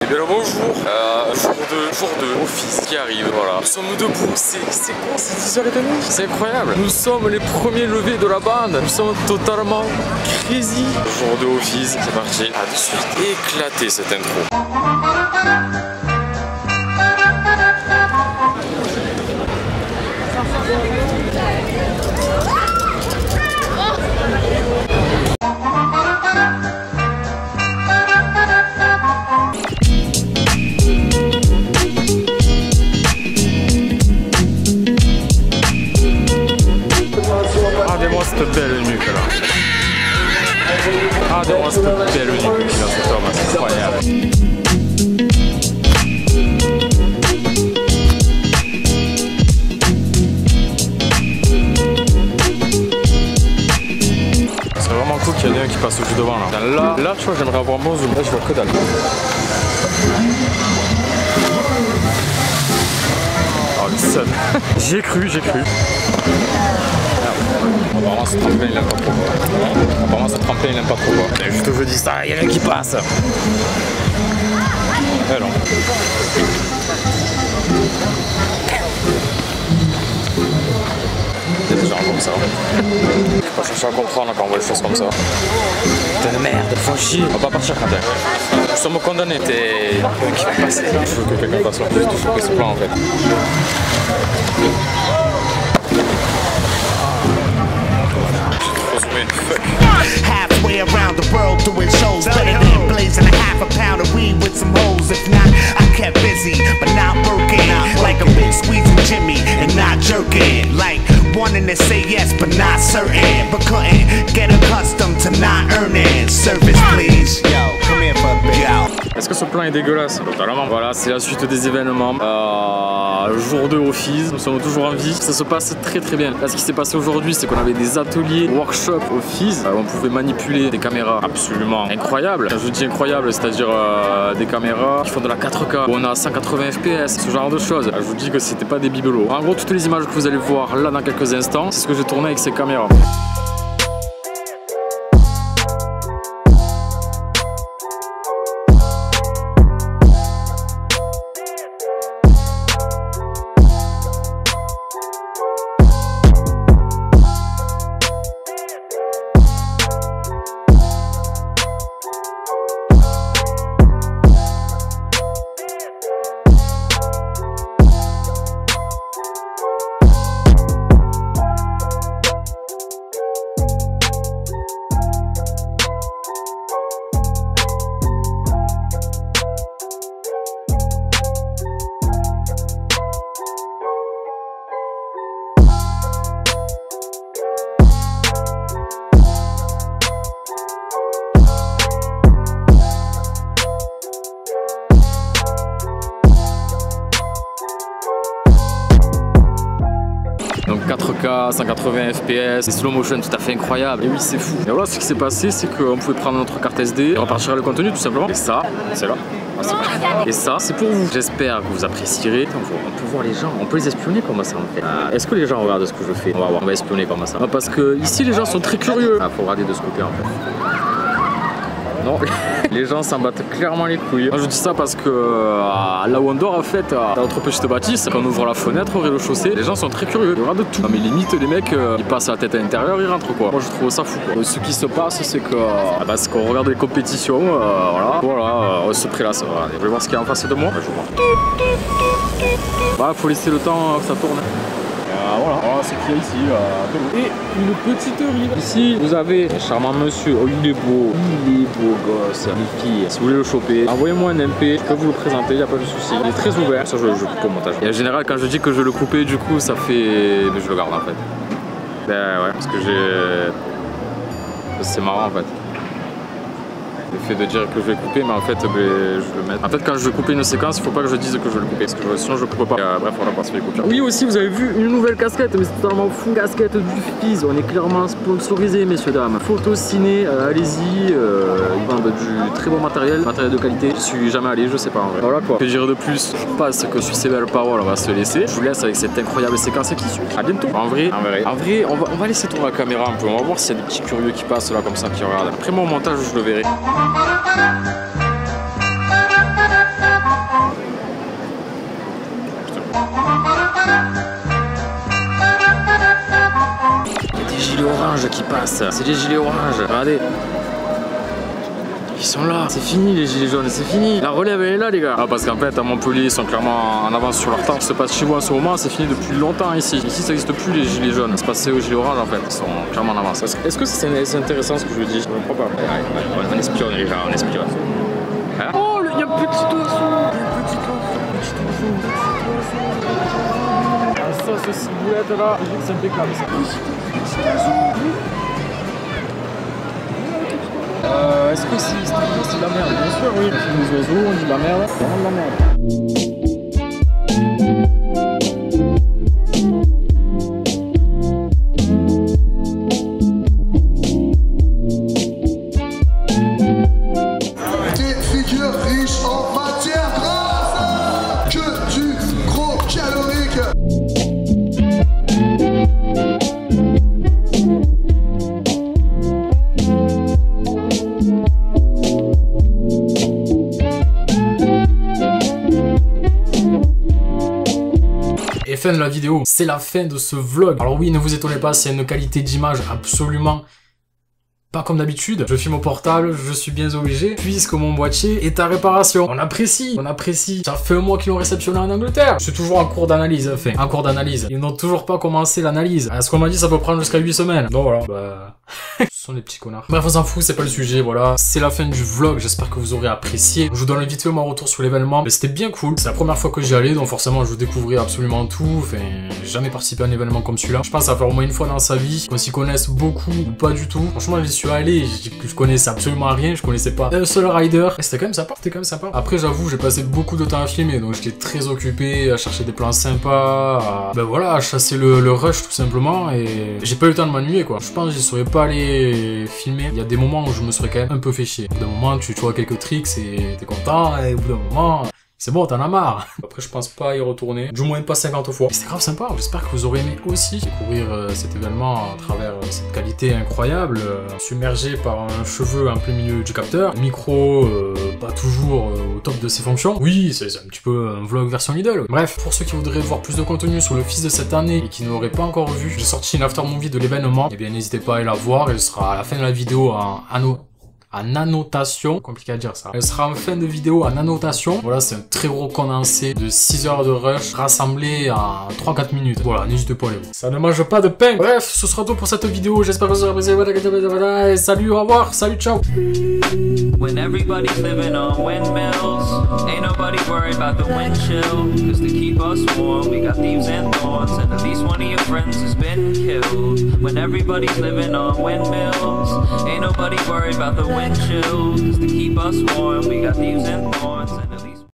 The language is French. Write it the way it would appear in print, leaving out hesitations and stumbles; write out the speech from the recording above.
Et bien bonjour, jour 2, office qui arrive, voilà. Nous sommes debout, c'est quoi, c'est 10h30. C'est incroyable. Nous sommes les premiers levés de la bande. Nous sommes totalement crazy. Jour 2 office, c'est parti. À de suite. Éclaté cette intro. Regardez-moi cette belle nuque là. Regardez-moi cette belle nuque là, cet homme, c'est incroyable. C'est vraiment cool qu'il y en ait un qui passe au-dessus devant là. Là, tu vois, j'aimerais avoir un bon zoom. Là, je vois que dalle. Oh, le seul. J'ai cru. Apparemment ce tremplin il n'aime pas trop quoi. Apparemment ce tremplin il n'aime pas trop quoi. Juste je dis ça, il y en a qui passe. Eh non. Il y a des gens comme ça. Je vais pas chercher à comprendre quand on voit des choses comme ça. Putain de merde, faut chier. On va pas partir quand même. Nous sommes condamnés. T'es qui va passer. Je veux que quelqu'un passe sur plus de ce que ce plan en fait. Halfway around the world doing shows, better than blazing a half a pound of weed with some hoes. If not, I kept busy, but not working. Like a big squeezing Jimmy and not jerking. Like wanting to say yes, but not certain. But couldn't get accustomed to not earning. Service, please. Yo, come here for a bit. Est-ce que ce plan est dégueulasse? Totalement. Voilà, c'est la suite des événements. Jour 2 office, nous sommes toujours en vie. Ça se passe très bien. Là, ce qui s'est passé aujourd'hui, c'est qu'on avait des ateliers, workshop office. On pouvait manipuler des caméras absolument incroyables. Je dis incroyable, c'est-à-dire des caméras qui font de la 4K, où on a 180 FPS, ce genre de choses. Je vous dis que c'était pas des bibelots. En gros, toutes les images que vous allez voir là dans quelques instants, c'est ce que j'ai tourné avec ces caméras. Donc 4K, 180 FPS, des slow motion tout à fait incroyables. Et oui, c'est fou. Et voilà, ce qui s'est passé, c'est qu'on pouvait prendre notre carte SD et repartir le contenu tout simplement. Et ça, c'est là. Et ça, c'est pour vous. J'espère que vous apprécierez. On peut voir les gens, on peut les espionner comment ça en fait. Est-ce que les gens regardent ce que je fais? On va voir, on va espionner comment ça. Parce que ici, les gens sont très curieux. Faut regarder de ce côté en fait. Non, les gens s'en battent clairement les couilles. Moi, je dis ça parce que là où on dort en fait, dans notre petite bâtisse, quand on ouvre la fenêtre au rez-de-chaussée, les gens sont très curieux. Ils regardent tout. Non mais limite les mecs, ils passent la tête à l'intérieur, ils rentrent quoi. Moi je trouve ça fou quoi. Ce qui se passe c'est que c'est qu'on regarde les compétitions, voilà, on se prélasse. Je vais voir ce qu'il y a en face de moi. Je vais voir. Bah faut laisser le temps que ça tourne. Voilà ce qu'il y a ici, et une petite rive. Ici, vous avez un charmant monsieur. Oh, il est beau gosse. Les filles, si vous voulez le choper, envoyez-moi un MP, je peux vous le présenter, il n'y a pas de souci. Il est très ouvert, ça je coupe au montage. Et en général, quand je dis que je le coupe, du coup, ça fait. Mais je le garde en fait. Ben ouais, parce que j'ai. C'est marrant en fait. Le fait de dire que je vais couper, mais en fait, je le mets. En fait, quand je vais couper une séquence, il faut pas que je dise que je vais le couper, parce que sinon je coupe pas. Bref, on va pas se faire couper. Oui, aussi, vous avez vu une nouvelle casquette, mais c'est totalement fou. Casquette du Fizz, on est clairement sponsorisé, messieurs dames. Photo ciné, allez-y, ils vendent du très bon matériel de qualité. Je suis jamais allé, je sais pas en vrai. Voilà quoi. Que dire de plus? Je pense que sur ces belles paroles, on va se laisser. Je vous laisse avec cette incroyable séquence qui suit. À bientôt. En vrai, on va laisser tourner la caméra un peu. On va voir s'il y a des petits curieux qui passent là comme ça, qui regardent. Après mon montage, je le verrai. orange qui passent. C'est les gilets orange. Regardez. Ils sont là, c'est fini les gilets jaunes, c'est fini. La relève elle est là les gars. Ah, parce qu'en fait à Montpellier ils sont clairement en avance sur leur temps. Ce qui se passe chez vous en ce moment, c'est fini depuis longtemps ici. Ici ça n'existe plus les gilets jaunes. C'est passé aux gilets orange en fait. Ils sont clairement en avance. Est-ce que c'est intéressant ce que je vous dis? Je ne crois pas. On espionne les gens, on espionne. Hein? Oh, il y a un petit oiseau. Il y a un petit oiseau. Ah, ça, ce ciboulette là, c'est impeccable. Est-ce que c'est de la merde? Bien sûr, oui. On filme les oiseaux, on dit de la merde. C'est vraiment de la merde. Des figures riches en matière grasse, que du gros calorique. Et fin de la vidéo, c'est la fin de ce vlog. Alors oui, ne vous étonnez pas, c'est une qualité d'image absolument pas comme d'habitude. Je filme au portable, je suis bien obligé, puisque mon boîtier est à réparation. On apprécie, on apprécie. Ça fait un mois qu'ils l'ont réceptionné en Angleterre. C'est toujours en cours d'analyse, enfin, en cours d'analyse. Ils n'ont toujours pas commencé l'analyse. Ce qu'on m'a dit, ça peut prendre jusqu'à 8 semaines. Donc voilà, bah... Ce sont des petits connards. Bref, on s'en fout, c'est pas le sujet, voilà. C'est la fin du vlog, j'espère que vous aurez apprécié. Je vous donne vite fait mon retour sur l'événement. Mais c'était bien cool. C'est la première fois que j'y allais, donc forcément, je découvrais absolument tout. Enfin, j'ai jamais participé à un événement comme celui-là. Je pense que ça va faire au moins une fois dans sa vie, qu'on s'y connaisse beaucoup ou pas du tout. Franchement, j'y suis allé, je connaissais absolument rien, je connaissais pas un seul rider. Et c'était quand même sympa, Après, j'avoue, j'ai passé beaucoup de temps à filmer, donc j'étais très occupé à chercher des plans sympas, ben voilà, à chasser le rush tout simplement, et j'ai pas eu le temps de m'ennuyer quoi. Je pense que j'y serais pas allé filmer. Il y a des moments où je me serais quand même un peu fait chier. Au bout d'un moment, tu vois quelques tricks et t'es content, et au bout d'un moment... C'est bon, t'en as marre. Après, je pense pas y retourner. Du moins pas 50 fois. C'est grave sympa. J'espère que vous aurez aimé aussi découvrir cet événement à travers cette qualité incroyable, submergé par un cheveu en plein milieu du capteur. Micro, pas toujours au top de ses fonctions. Oui, c'est un petit peu un vlog version Lidl. Bref, pour ceux qui voudraient voir plus de contenu sur le fils de cette année et qui n'auraient pas encore vu, j'ai sorti une after movie de l'événement. Eh bien, n'hésitez pas à aller la voir. Elle sera à la fin de la vidéo en annotation, compliqué à dire ça. Elle sera en fin de vidéo en annotation. Voilà, c'est un très gros condensé de 6 heures de rush rassemblé en 3-4 minutes. Voilà, n'hésitez pas à aller voir. Ça ne mange pas de pain. Bref, ce sera tout pour cette vidéo. J'espère que vous aurez apprécié. Voilà, salut, au revoir, salut, ciao. When everybody's living on windmills, ain't nobody worried about the wind chill. Cause to keep us warm, we got thieves and thorns, and at least one of your friends has been killed. When everybody's living on windmills, ain't nobody worried about the wind chill. Cause to keep us warm, we got thieves and thorns, and at least